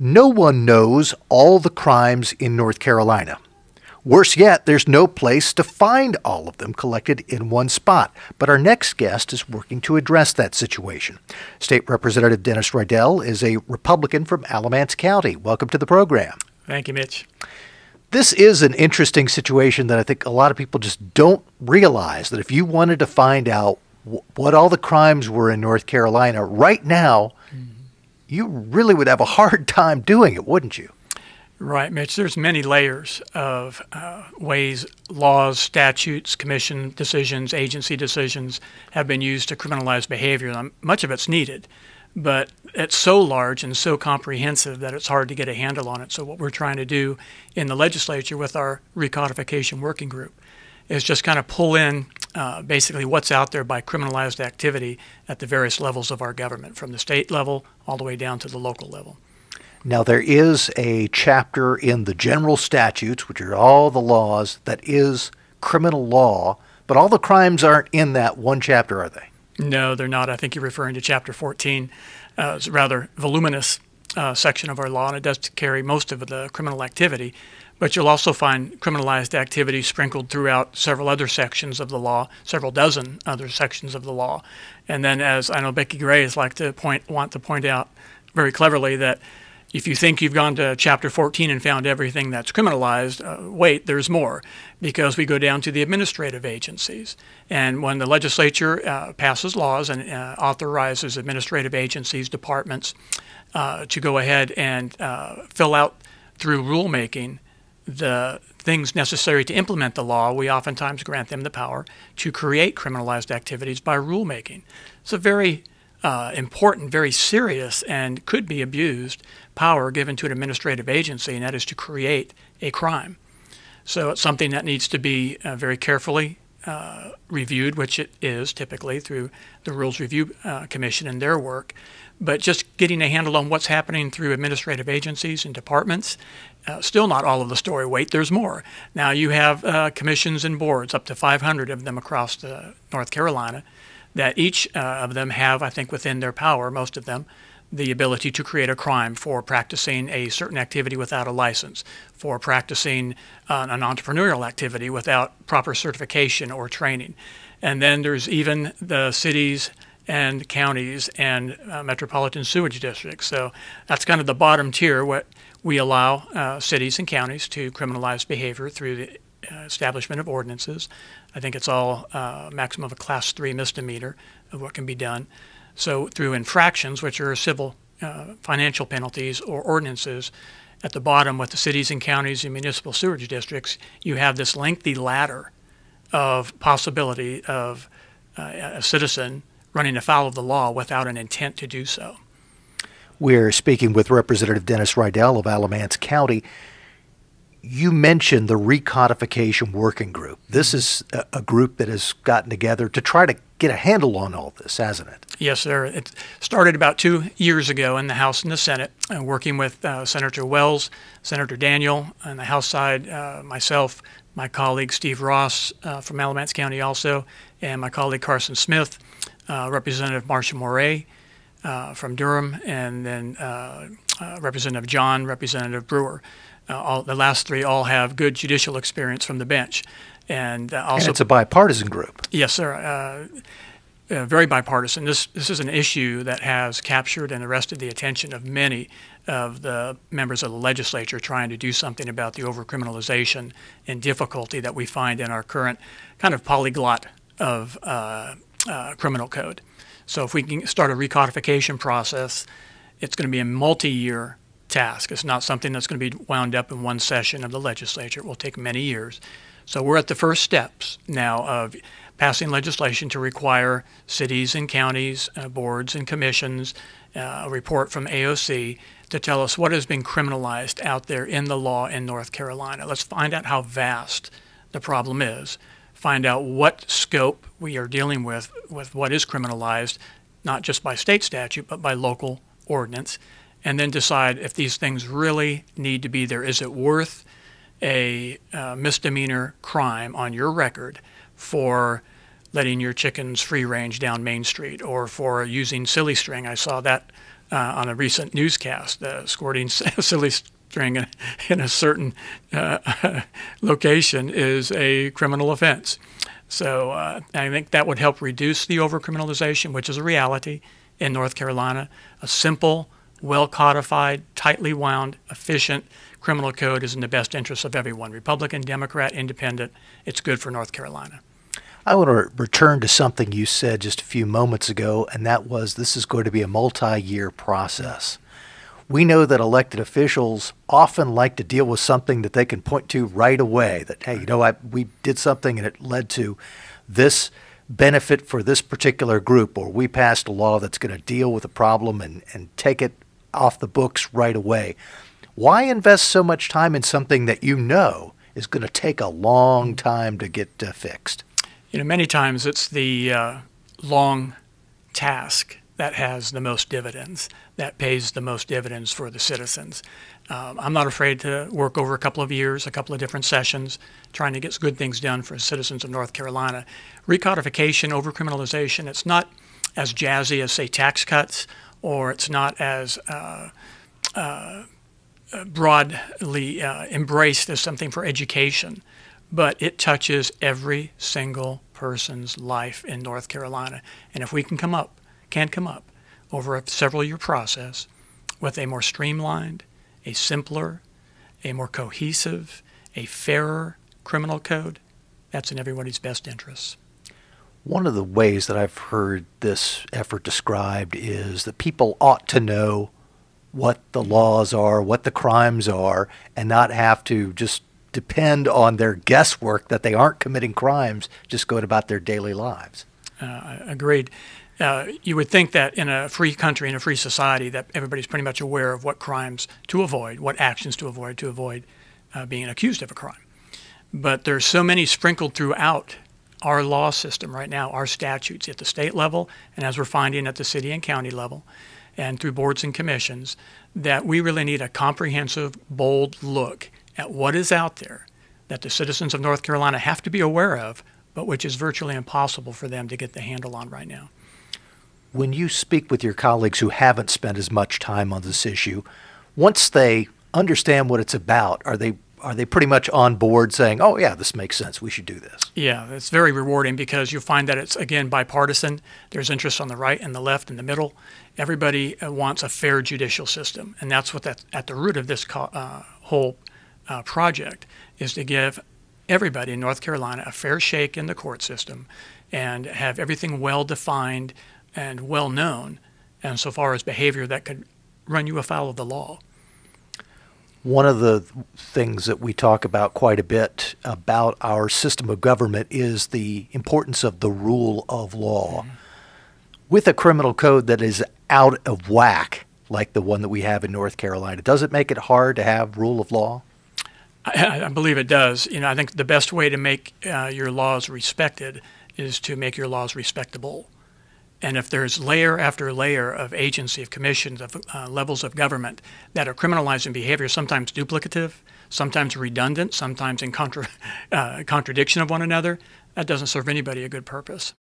No one knows all the crimes in North Carolina. Worse yet, there's no place to find all of them collected in one spot. But our next guest is working to address that situation. State Representative Dennis Riddell is a Republican from Alamance County. Welcome to the program. Thank you, Mitch. This is an interesting situation that I think a lot of people just don't realize, that if you wanted to find out what all the crimes were in North Carolina right now, you really would have a hard time doing it, wouldn't you? Right, Mitch. There's many layers of ways laws, statutes, commission decisions, agency decisions have been used to criminalize behavior. And much of it's needed, but it's so large and so comprehensive that it's hard to get a handle on it. So what we're trying to do in the legislature with our recodification working group is just kind of pull in basically what's out there by criminalized activity at the various levels of our government, from the state level all the way down to the local level. Now, there is a chapter in the general statutes, which are all the laws, that is criminal law, but all the crimes aren't in that one chapter, are they? No, they're not. I think you're referring to Chapter 14. It's a rather voluminous section of our law, and it does carry most of the criminal activity. But you'll also find criminalized activity sprinkled throughout several other sections of the law, several dozen other sections of the law. And then, as I know Becky Gray is want to point out very cleverly, that if you think you've gone to Chapter 14 and found everything that's criminalized, wait, there's more, because we go down to the administrative agencies. And when the legislature passes laws and authorizes administrative agencies, departments, to go ahead and fill out through rulemaking the things necessary to implement the law, we oftentimes grant them the power to create criminalized activities by rulemaking. It's a very important, very serious, and could be abused power given to an administrative agency, and that is to create a crime. So it's something that needs to be very carefully reviewed, which it is typically through the Rules Review Commission and their work. But just getting a handle on what's happening through administrative agencies and departments, still not all of the story. Wait, there's more. Now you have commissions and boards, up to 500 of them across North Carolina, that each of them have, I think within their power, most of them, the ability to create a crime for practicing a certain activity without a license, for practicing an entrepreneurial activity without proper certification or training. And then there's even the cities and counties and metropolitan sewage districts. So that's kind of the bottom tier, what we allow cities and counties to criminalize behavior through the establishment of ordinances. I think it's all maximum of a Class 3 misdemeanor of what can be done. So through infractions, which are civil financial penalties or ordinances, at the bottom with the cities and counties and municipal sewage districts, you have this lengthy ladder of possibility of a citizen running afoul of the law without an intent to do so. We're speaking with Representative Dennis Riddell of Alamance County. You mentioned the Recodification Working Group. This is a group that has gotten together to try to get a handle on all this, hasn't it? Yes, sir. It started about 2 years ago in the House and the Senate, working with Senator Wells, Senator Daniel on the House side, myself, my colleague Steve Ross from Alamance County also, and my colleague Carson Smith, Representative Marcia Moray from Durham, and then Representative John, Representative Brewer. The last three all have good judicial experience from the bench. And also, it's a bipartisan group. Yes, sir. Very bipartisan. This is an issue that has captured and arrested the attention of many of the members of the legislature trying to do something about the overcriminalization and difficulty that we find in our current kind of polyglot of criminal code. So if we can start a recodification process, it's going to be a multi-year task. It's not something that's going to be wound up in one session of the legislature. It will take many years. So we're at the first steps now of passing legislation to require cities and counties, boards and commissions, a report from AOC to tell us what has been criminalized out there in the law in North Carolina. Let's find out how vast the problem is, find out what scope we are dealing with what is criminalized, not just by state statute, but by local ordinance, and then decide if these things really need to be there. Is it worth a misdemeanor crime on your record for letting your chickens free range down Main Street, or for using silly string? I saw that on a recent newscast. Squirting silly string in a certain location is a criminal offense. So I think that would help reduce the overcriminalization, which is a reality in North Carolina. A simple, well-codified, tightly wound, efficient criminal code is in the best interest of everyone, Republican, Democrat, Independent. It's good for North Carolina. I want to return to something you said just a few moments ago, and that was this is going to be a multi-year process. We know that elected officials often like to deal with something that they can point to right away, that, hey, we did something and it led to this benefit for this particular group, or we passed a law that's going to deal with a problem and take it off the books right away. Why invest so much time in something that you know is going to take a long time to get fixed? Many times it's the long task that has the most dividends, that pays the most dividends for the citizens. I'm not afraid to work over a couple of years, a couple of different sessions, trying to get good things done for citizens of North Carolina. Recodification, overcriminalization, it's not as jazzy as, say, tax cuts, or it's not as broadly embraced as something for education, but it touches every single person's life in North Carolina. And if we can come up over a several-year process with a more streamlined, a simpler, a more cohesive, a fairer criminal code, that's in everybody's best interests. One of the ways that I've heard this effort described is that people ought to know what the laws are, what the crimes are, and not have to just depend on their guesswork that they aren't committing crimes, just going about their daily lives. Agreed. You would think that in a free country, in a free society, that everybody's pretty much aware of what crimes to avoid, what actions to avoid being accused of a crime. But there's so many sprinkled throughout our law system right now, our statutes at the state level, and as we're finding at the city and county level, and through boards and commissions, that we really need a comprehensive, bold look at what is out there that the citizens of North Carolina have to be aware of, but which is virtually impossible for them to get the handle on right now. When you speak with your colleagues who haven't spent as much time on this issue, once they understand what it's about, are they pretty much on board saying, oh, yeah, this makes sense, we should do this? Yeah, it's very rewarding because you'll find that it's, again, bipartisan. There's interest on the right and the left and the middle. Everybody wants a fair judicial system, and that's what at the root of this whole project is to give everybody in North Carolina a fair shake in the court system and have everything well-defined and well-known, and so far as behavior that could run you afoul of the law. One of the things that we talk about quite a bit about our system of government is the importance of the rule of law. Mm-hmm. With a criminal code that is out of whack, like the one that we have in North Carolina, does it make it hard to have rule of law? I believe it does. I think the best way to make your laws respected is to make your laws respectable. And if there's layer after layer of agency, of commissions, of levels of government that are criminalizing behavior, sometimes duplicative, sometimes redundant, sometimes in contradiction of one another, that doesn't serve anybody a good purpose.